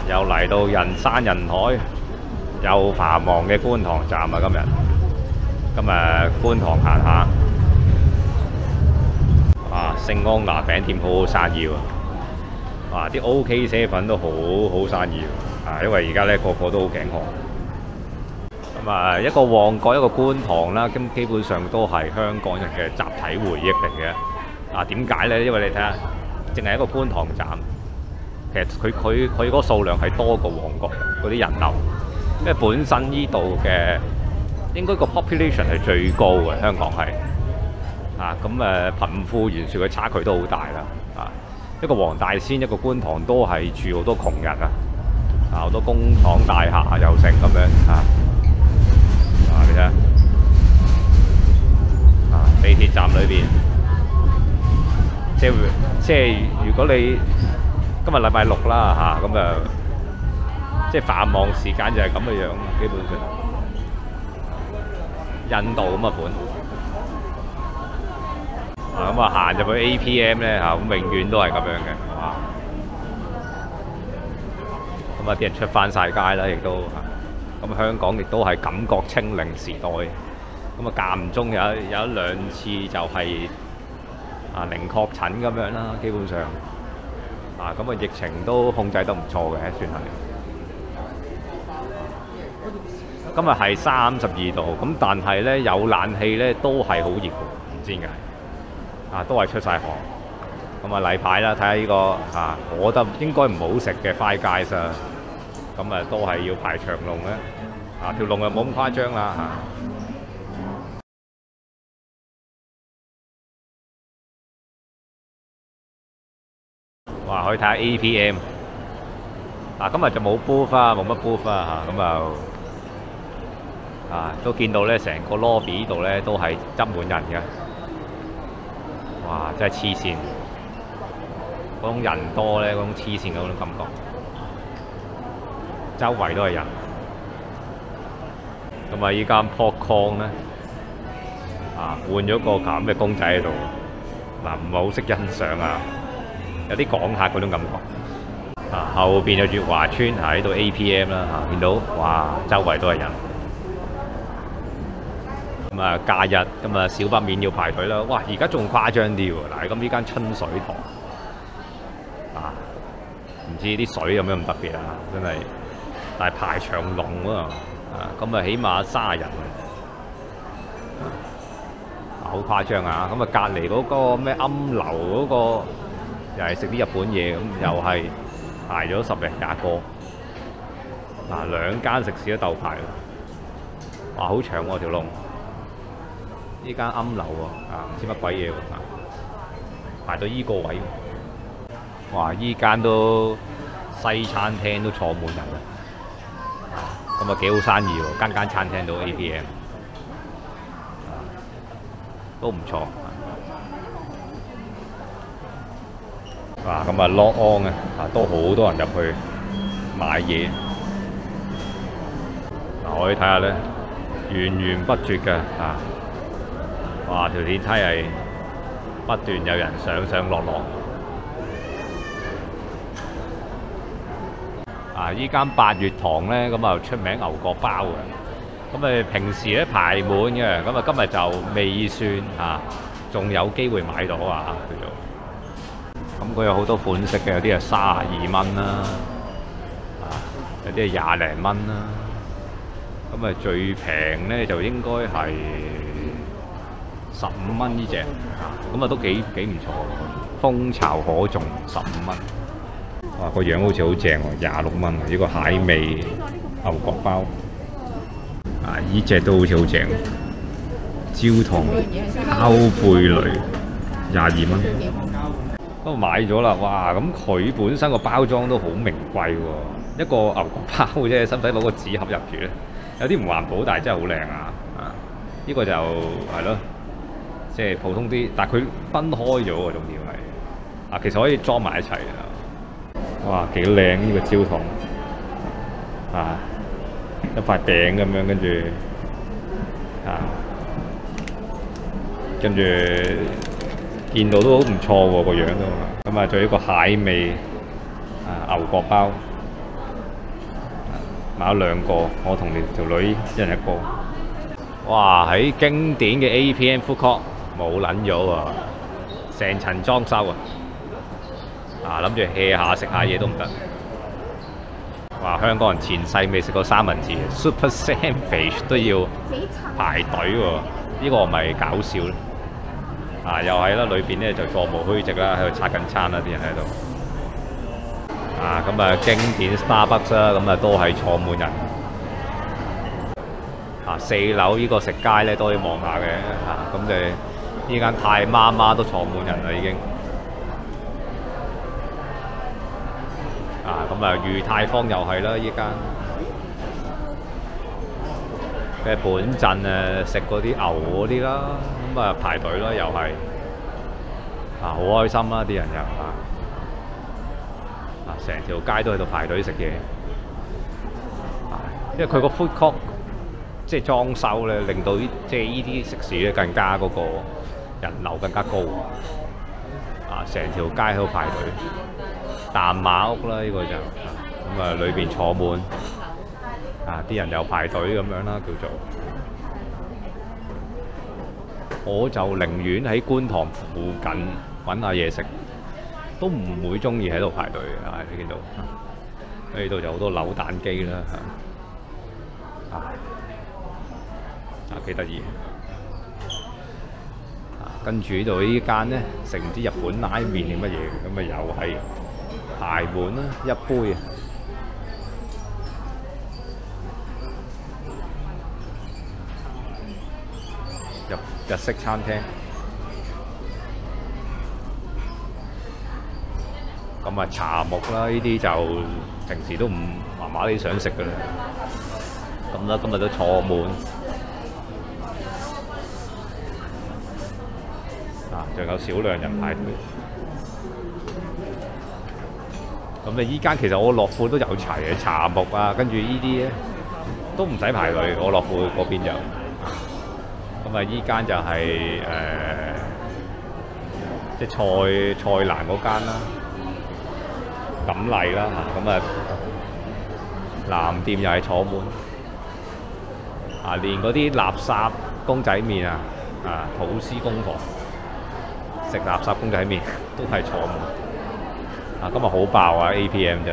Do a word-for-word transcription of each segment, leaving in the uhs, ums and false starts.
又嚟到人山人海，又繁忙嘅觀塘站啊！今日今日觀塘行下，哇！聖安娜餅店好好生意喎，哇！啲 O K 啡粉都好好生意喎，啊！因為而家咧個個都好頸渴。咁啊，一個旺角，一個觀塘啦，咁基本上都係香港人嘅集體回憶嚟嘅。啊，點解咧？因為你睇下，淨係一個觀塘站，其實佢佢佢嗰個數量係多過旺角嗰啲人流，因為本身呢度嘅應該個 population 係最高嘅，香港係啊，咁誒貧富懸殊嘅差距都好大啦。啊，一個黃大仙，一個觀塘都係住好多窮人啊，啊好多工廠大廈又成咁樣啊。啊，你睇下，啊地鐵站裏邊，即係即係如果你今日禮拜六啦嚇，咁啊即係繁忙時間就係咁嘅樣，基本上印度咁嘅款。啊咁啊行入去 A P M 咧嚇，咁永遠都係咁樣嘅，哇！咁啊啲人出翻晒街啦，亦都嚇。咁香港亦都係感覺清零時代，咁啊間唔中有有一兩次就係、是、啊零確診咁樣啦，基本上啊咁啊疫情都控制得唔錯嘅，算係。今日係三十二度，咁但係咧有冷氣咧都係好熱嘅，唔知點解啊都係出晒汗。咁啊例牌啦，睇下呢個啊，我覺得應該唔好食嘅 Five Guys啊。咁啊，都係要排長龍咧，啊條龍又冇咁誇張啦嚇。哇！可以睇下 A P M， 嗱今日就冇 booth 啊，冇乜 booth 啊嚇，咁就啊都見到咧，成個 lobby 度咧都係擠滿人嘅。哇！真係黐線，嗰種人多咧，嗰種黐線嗰種感覺。周圍都係人，咁啊依間 Popcorn 咧，啊換咗個咁嘅公仔喺度，嗱唔係好識欣賞啊，有啲港客嗰種感覺。啊後邊有月華村喺度 A P M 啦嚇，見到哇周圍都係人。咁啊假日咁啊少不免要排隊啦，哇而家仲誇張啲喎，嗱咁呢間春水堂，啊唔知啲水有咩咁特別啊，真係〜但係排長龍喎，啊咁啊起碼卅人，啊好誇張啊！咁啊隔離嗰個咩庵樓嗰個又係食啲日本嘢，咁又係排咗十零廿個，嗱兩間食肆都鬥排，哇好長喎條龍！呢間庵樓喎，啊唔知乜鬼嘢喎，排到依個位，哇依間都西餐廳都坐滿人啦。咁啊幾好生意喎，間間餐廳都 A P M， 都唔錯。哇！咁啊 Log On 啊，都好多人入去買嘢。嗱，可以睇下咧，源源不絕嘅啊！哇！條電梯係不斷有人上上落落。啊！依間八月堂咧，咁啊出名牛角包嘅，咁誒平時咧排滿嘅，咁啊今日就未算嚇，仲、啊、有機會買到啊叫做。咁佢有好多款式嘅，有啲係三十二蚊啦，啊有啲係廿零蚊啦，咁啊最平咧就應該係十五蚊呢隻，咁啊都幾幾唔錯，蜂巢可頌十五蚊。哇！個樣好似好正喎，廿六蚊啊！呢個蟹味牛角包啊，依隻都好似好正，焦糖烤貝雷廿二蚊，都買咗啦！哇！咁佢本身個包裝都好名貴喎，一個牛角包啫，使唔使攞個紙盒入住咧？有啲唔環保，但係真係好靚啊！啊，呢個就係咯，即係普通啲，但係佢分開咗喎，重要係啊，其實可以裝埋一齊啊！哇，幾靚呢個焦糖啊！一塊餅咁樣，跟住啊，跟住見到都好唔錯喎個樣都。咁啊，仲有一個蟹味啊牛角包， 買咗兩個，我同條女一人一個。哇！喺經典嘅 A P M Food Court 冇撚咗喎，成層裝修啊！啊，諗住 hea 下食下嘢都唔得。哇！香港人前世未食過三文治 ，Super Sandwich 都要排隊喎，呢、這個咪搞笑咧？啊，又係啦，裏邊咧就座無虛席啦，喺度刷緊餐啦，啲人喺度。啊，咁啊經典 Starbucks 啦，咁啊都係坐滿人。啊，四樓呢個食街咧都可以望下嘅，啊，咁就呢間太媽媽都坐滿人啦已經。啊，咁啊裕泰坊又係啦，依間嘅本鎮誒食嗰啲牛嗰啲啦，咁啊排隊啦又係，啊好開心啦啲人又啊，啊成條街都喺度排隊食嘢，啊因為佢個 food court 即係裝修咧，令到啲即係依啲食肆咧更加嗰個人流更加高，啊成條街喺度排隊。淡馬屋啦，呢、這個就咁啊，裏邊坐滿啊，啲人又排隊咁樣啦，叫做。我就寧願喺觀塘附近揾下嘢食，都唔會中意喺度排隊嘅。啊，你見到呢度就好多扭蛋機啦，啊啊幾得意啊！跟住呢度呢間咧食唔知日本拉麵定乜嘢，咁啊又係。排滿啦，一杯啊！日日式餐廳，咁啊茶木啦，呢啲就平時都唔麻麻地想食嘅啦。咁啦，今日都坐滿啊，仲有少量人排隊。咁啊！依間其實我樂富都有齊嘅茶木啊，跟住呢啲咧都唔使排隊。我樂富嗰邊就咁啊！依間就係、是、誒、呃、即係菜菜欄嗰間啦，錦麗啦嚇。咁啊，藍店又係坐滿啊，連嗰啲垃圾公仔麵啊啊，土司工房食垃圾公仔麵都係坐滿。啊！今日好爆啊 ！A P M 真係，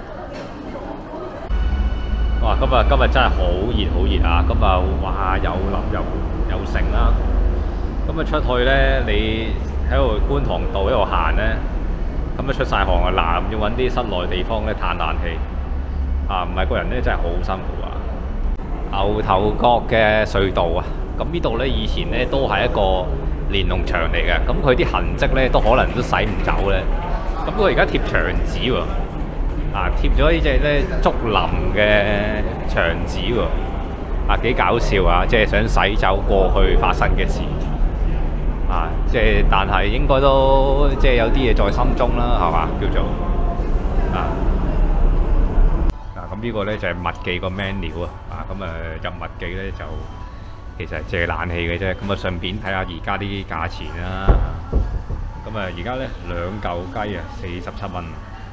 哇！今日今日真係好熱好熱啊！今日哇有淋又又盛啦。咁啊出去咧，你喺度觀塘道喺度行咧，咁啊出晒汗啊！嗱，要揾啲室內地方咧嘆冷氣啊！唔係個人咧真係好辛苦啊！牛頭角嘅隧道啊，咁呢度咧以前咧都係一個連儂牆嚟嘅，咁佢啲痕跡咧都可能都洗唔走咧。咁佢而家貼牆紙喎，啊貼咗呢隻咧竹林嘅牆紙喎，啊幾搞笑啊！即係想洗走過去發生嘅事，啊即係但係應該都即係有啲嘢在心中啦，係嘛叫做啊啊咁呢個咧就係麥記個 menu 啊，啊咁啊入麥記咧就其實係借冷氣嘅啫，咁啊順便睇下而家啲價錢啦。咁啊，而家咧兩嚿雞啊，四十七蚊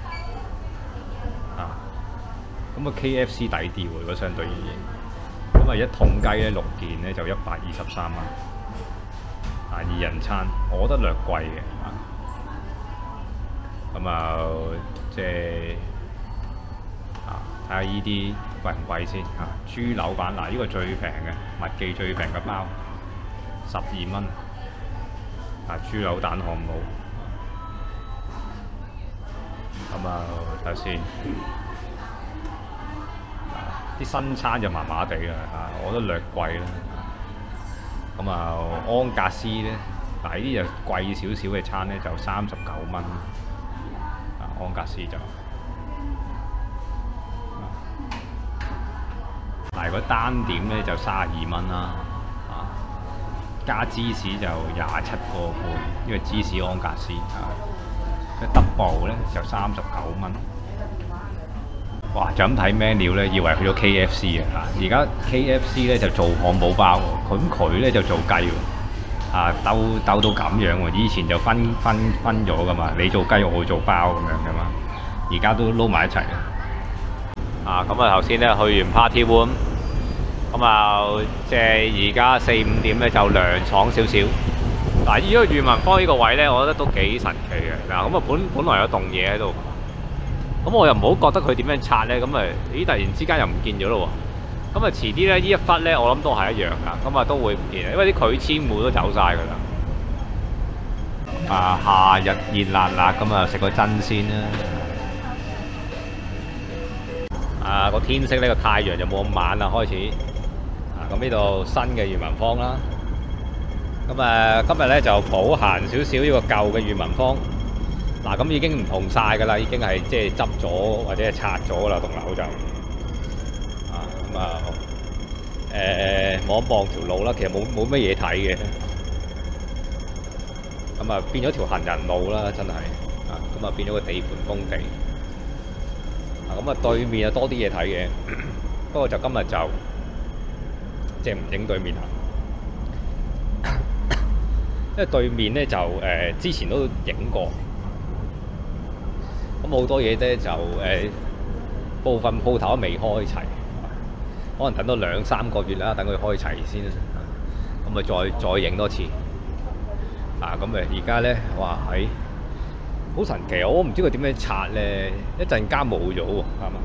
啊！咁啊 K F C 抵啲喎，如果相對而言。咁啊一桶雞咧六件咧就一百二十三蚊啊，二人餐，我覺得略貴嘅啊。咁啊，即係啊，睇下依啲貴唔貴先啊？豬柳版嗱，呢個最平嘅，麥記最平嘅包，十二蚊。啊！豬柳蛋漢堡，咁啊睇下先，啲新餐就麻麻地啦嚇，我覺得略貴啦。咁啊安格斯咧，嗱呢啲就貴少少嘅餐咧就三十九蚊，啊安格斯就，但係如果單點咧就三十二蚊啦。加芝士就廿七個半，因為芝士安格斯啊，一 double 咧就三十九蚊。哇！就咁睇 menu 咧，以為去咗 K F C 啊！而家 K F C 咧就做漢堡包喎，咁佢咧就做雞喎。啊，鬥鬥到咁樣喎！以前就分分分咗噶嘛，你做雞我做包咁樣噶嘛，而家都撈埋一齊啊！ 啊，咁啊頭先咧去完 Party Room，咁啊即係而家四五點咧就涼爽少少。嗱，依個裕民坊呢個位咧，我覺得都幾神奇嘅。嗱，咁啊本本來有棟嘢喺度，咁我又唔好覺得佢點樣拆咧，咁啊咦突然之間又唔見咗咯喎。咁啊遲啲咧，呢一忽咧，我諗都係一樣噶，咁啊都會唔見，因為啲拒簽戶都走晒噶啦。啊，夏日熱辣辣，咁啊食個真先啦。啊，個天色呢個太陽就冇咁晚啦，開始。啊，咁呢度新嘅裕民坊啦。咁啊，今日咧就補行少少呢個舊嘅裕民坊。嗱，咁已經唔同晒噶啦，已經係即係執咗或者係拆咗啦，棟樓就。咁啊，誒望一望條路啦，其實冇冇乜嘢睇嘅。咁啊，變咗條行人路啦，真係啊！咁啊，變咗個地盤工地。啊，咁啊，對面啊多啲嘢睇嘅，不過就今日就即係唔影對面啦，因為對面咧就誒、呃、之前都影過，咁好多嘢咧就誒、呃、部分鋪頭都未開齊。可能等到兩三個月啦，等佢開齊先，咁咪再再影多次。啊，咁誒而家咧，哇喺好神奇，我唔知佢點樣拆咧，一陣間冇咗喎，係嘛？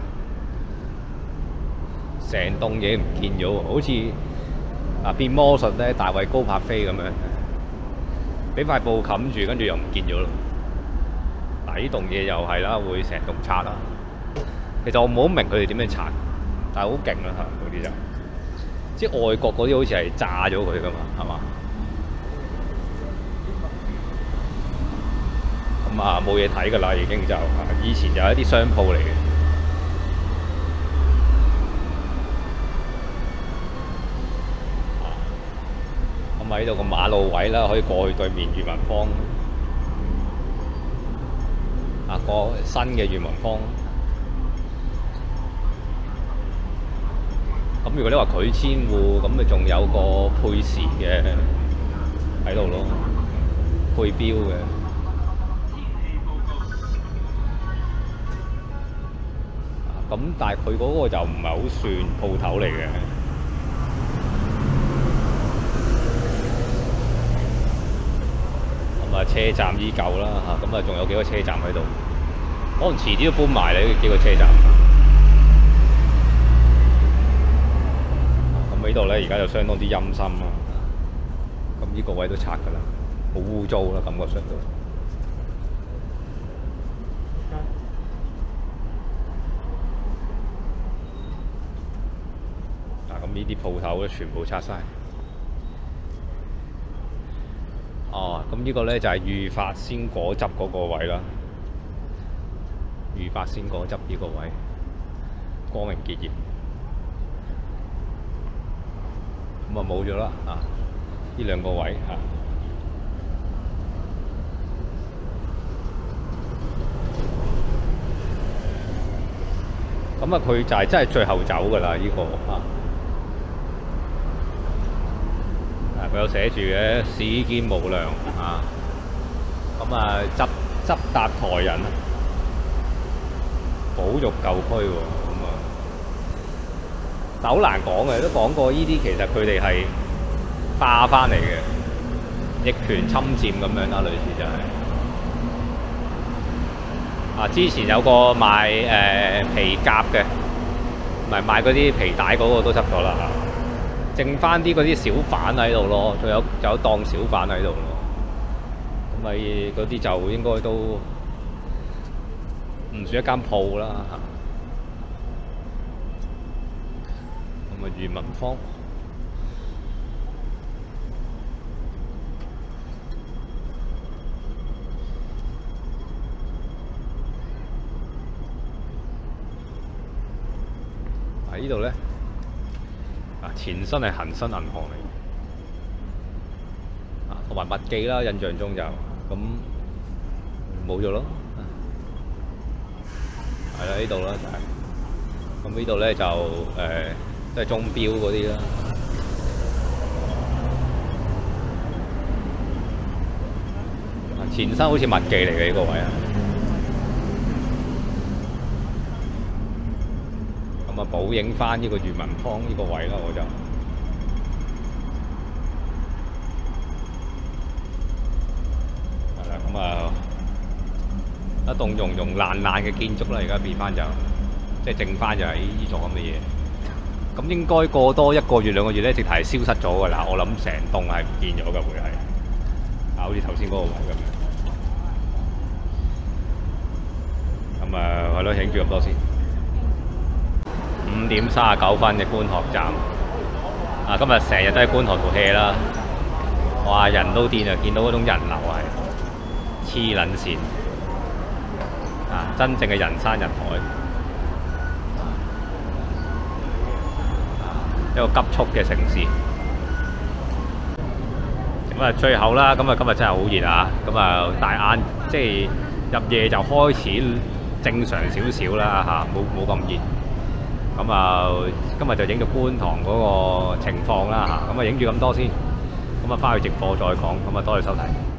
成棟嘢唔見咗喎，好似啊變魔術咧，大衛高柏飛咁樣，俾塊布冚住，跟住又唔見咗咯。嗱，呢棟嘢又係啦，會成棟拆啦。其實我唔好明佢哋點樣拆。但係好勁啦嚇，嗰啲就即係外國嗰啲好似係炸咗佢噶嘛，係嘛？咁啊冇嘢睇㗎啦，已經就以前就係一啲商鋪嚟嘅。咁喺度個馬路位啦，可以過去對面裕民坊。啊，個新嘅裕民坊。咁如果你話拒簽戶，咁咪仲有個配時嘅喺度咯，配標嘅。咁但係佢嗰個就唔係好算鋪頭嚟嘅。咁啊，車站依舊啦嚇，咁啊仲有幾個車站喺度，可能遲啲都搬埋你呢幾個車站。呢度咧，而家就相當之陰森啦。咁呢個位都拆噶啦，好污糟啦，感覺上都。嗱，咁呢啲鋪頭咧，全部拆晒。哦，咁呢個咧就係裕發鮮果汁嗰個位啦。裕發鮮果汁呢個位，光榮結業。咁啊冇咗啦啊！呢兩個位啊，咁啊佢就係真係最後走㗎啦！呢個啊，啊佢有寫住嘅市建無量啊，咁啊執執達台人啊，保育舊區喎。但好難講嘅，都講過呢啲其實佢哋係霸翻嚟嘅，逆權侵佔咁樣啦，類似就係、是。啊，之前有個賣誒、呃、皮夾嘅，唔係賣嗰啲皮帶嗰個都執咗啦嚇，剩翻啲嗰啲小販喺度咯，仲有仲有檔小販喺度咯，咁咪嗰啲就應該都唔算一間鋪啦嚇。裕民坊喺呢度咧，啊前身係恒生銀行嚟，啊同埋麥記啦，印象中就咁冇咗咯，係啦呢度啦就係，咁呢度咧就誒。呃都係鐘錶嗰啲啦，前身好似麥記嚟嘅呢個位啊。 咁啊補影翻呢個裕民坊呢個位啦，我就係啦，咁啊一棟融融爛爛嘅建築啦，而家變翻就即係剩翻就係呢座咁嘅嘢。咁應該過多一個月兩個月咧，直頭係消失咗㗎啦。我諗成棟係唔見咗㗎，會係啊，好似頭先嗰個位咁樣。咁啊，係咯，影住咁多先。五點三十九分嘅觀塘站啊，今日成日都喺觀塘度 hea 啦。哇，人都癲啊！見到嗰種人流係黐撚線啊，真正嘅人山人海。一個急速嘅城市，咁啊最後啦，咁啊今日真係好熱啊！咁啊大晏即係入夜就開始正常少少啦嚇，冇冇咁熱。咁啊今日就影咗觀塘嗰個情況啦嚇，咁啊影住咁多先，咁啊翻去直播再講，咁啊多謝收睇。